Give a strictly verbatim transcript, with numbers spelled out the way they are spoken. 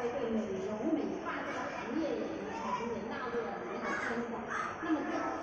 威对美容美发这个行业也同时也纳入了美好生活。那么这